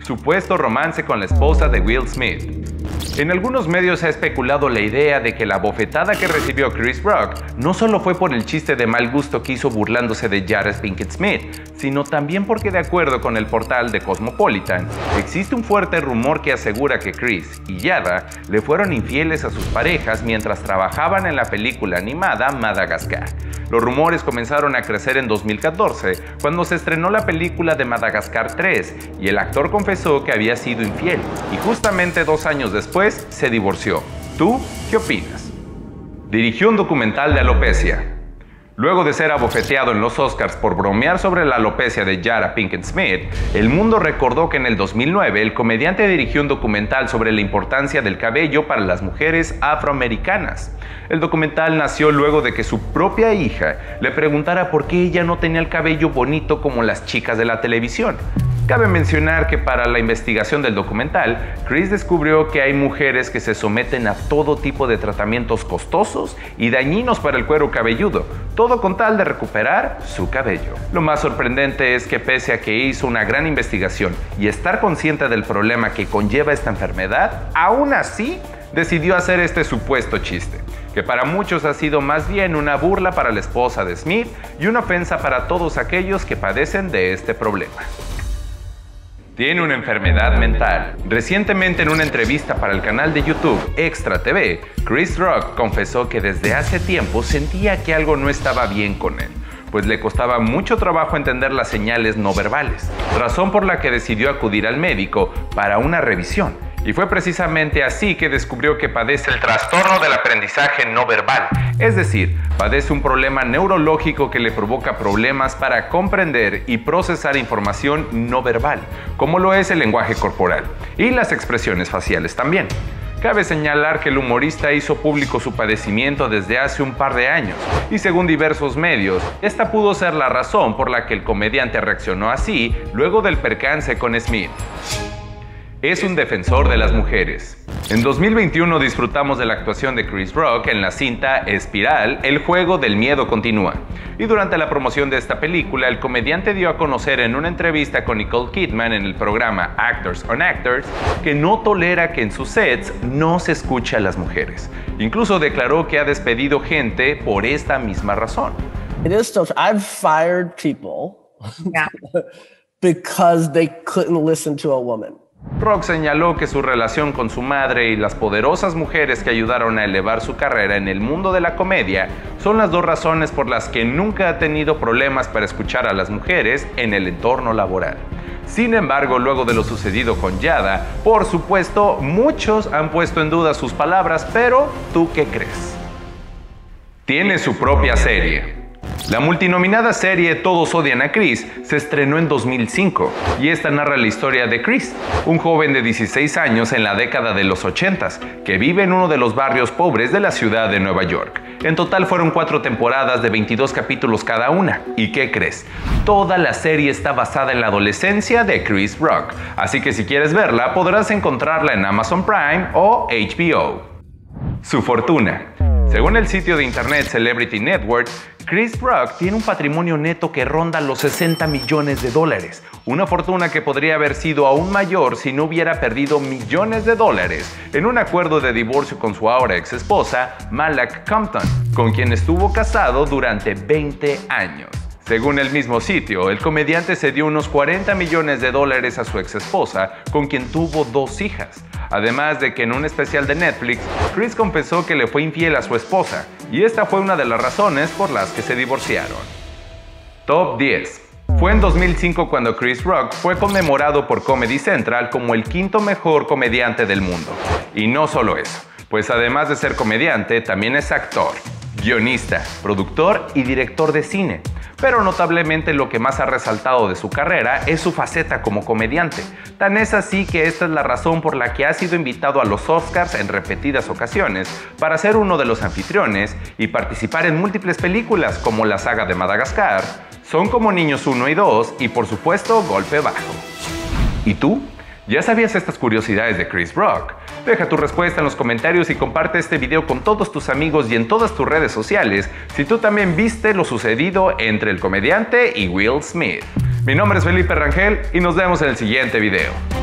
supuesto romance con la esposa de Will Smith. En algunos medios se ha especulado la idea de que la bofetada que recibió Chris Rock no solo fue por el chiste de mal gusto que hizo burlándose de Jada Pinkett Smith, sino también porque, de acuerdo con el portal de Cosmopolitan, existe un fuerte rumor que asegura que Chris y Jada le fueron infieles a sus parejas mientras trabajaban en la película animada Madagascar. Los rumores comenzaron a crecer en 2014, cuando se estrenó la película de Madagascar 3, y el actor confesó que había sido infiel, y justamente 2 años después se divorció. ¿Tú qué opinas? Dirigió un documental de alopecia. Luego de ser abofeteado en los Oscars por bromear sobre la alopecia de Jada Pinkett Smith, el mundo recordó que en el 2009 el comediante dirigió un documental sobre la importancia del cabello para las mujeres afroamericanas. El documental nació luego de que su propia hija le preguntara por qué ella no tenía el cabello bonito como las chicas de la televisión. Cabe mencionar que para la investigación del documental, Chris descubrió que hay mujeres que se someten a todo tipo de tratamientos costosos y dañinos para el cuero cabelludo, todo con tal de recuperar su cabello. Lo más sorprendente es que pese a que hizo una gran investigación y estar consciente del problema que conlleva esta enfermedad, aún así decidió hacer este supuesto chiste, que para muchos ha sido más bien una burla para la esposa de Smith y una ofensa para todos aquellos que padecen de este problema. Tiene una enfermedad mental. Recientemente, en una entrevista para el canal de YouTube Extra TV, Chris Rock confesó que desde hace tiempo sentía que algo no estaba bien con él, pues le costaba mucho trabajo entender las señales no verbales, razón por la que decidió acudir al médico para una revisión. Y fue precisamente así que descubrió que padece el trastorno del aprendizaje no verbal, es decir, padece un problema neurológico que le provoca problemas para comprender y procesar información no verbal, como lo es el lenguaje corporal y las expresiones faciales también. Cabe señalar que el humorista hizo público su padecimiento desde hace un par de años, y según diversos medios, esta pudo ser la razón por la que el comediante reaccionó así luego del percance con Smith. Es un defensor de las mujeres. En 2021 disfrutamos de la actuación de Chris Rock en la cinta Espiral, el juego del miedo continúa. Y durante la promoción de esta película, el comediante dio a conocer en una entrevista con Nicole Kidman en el programa Actors on Actors que no tolera que en sus sets no se escuche a las mujeres. Incluso declaró que ha despedido gente por esta misma razón. It is tough. I've fired people because they couldn't listen to a woman. Rock señaló que su relación con su madre y las poderosas mujeres que ayudaron a elevar su carrera en el mundo de la comedia son las 2 razones por las que nunca ha tenido problemas para escuchar a las mujeres en el entorno laboral. Sin embargo, luego de lo sucedido con Jada, por supuesto, muchos han puesto en duda sus palabras, pero ¿tú qué crees? Tiene su propia serie. La multinominada serie Todos odian a Chris se estrenó en 2005 y esta narra la historia de Chris, un joven de 16 años en la década de los 80s que vive en uno de los barrios pobres de la ciudad de Nueva York. En total fueron 4 temporadas de 22 capítulos cada una. ¿Y qué crees? Toda la serie está basada en la adolescencia de Chris Rock, así que si quieres verla podrás encontrarla en Amazon Prime o HBO. Su fortuna. Según el sitio de internet Celebrity Network, Chris Rock tiene un patrimonio neto que ronda los $60 millones, una fortuna que podría haber sido aún mayor si no hubiera perdido millones de dólares en un acuerdo de divorcio con su ahora ex esposa, Malak Compton, con quien estuvo casado durante 20 años. Según el mismo sitio, el comediante cedió unos $40 millones a su ex esposa, con quien tuvo 2 hijas. Además de que en un especial de Netflix, Chris confesó que le fue infiel a su esposa, y esta fue una de las razones por las que se divorciaron. Top 10. Fue en 2005 cuando Chris Rock fue conmemorado por Comedy Central como el 5º mejor comediante del mundo. Y no solo eso, pues además de ser comediante, también es actor, guionista, productor y director de cine. Pero notablemente lo que más ha resaltado de su carrera es su faceta como comediante. Tan es así que esta es la razón por la que ha sido invitado a los Oscars en repetidas ocasiones para ser uno de los anfitriones y participar en múltiples películas como la saga de Madagascar, Son como niños 1 y 2 y por supuesto Golpe Bajo. ¿Y tú? ¿Ya sabías estas curiosidades de Chris Rock? Deja tu respuesta en los comentarios y comparte este video con todos tus amigos y en todas tus redes sociales si tú también viste lo sucedido entre el comediante y Will Smith. Mi nombre es Felipe Rangel y nos vemos en el siguiente video.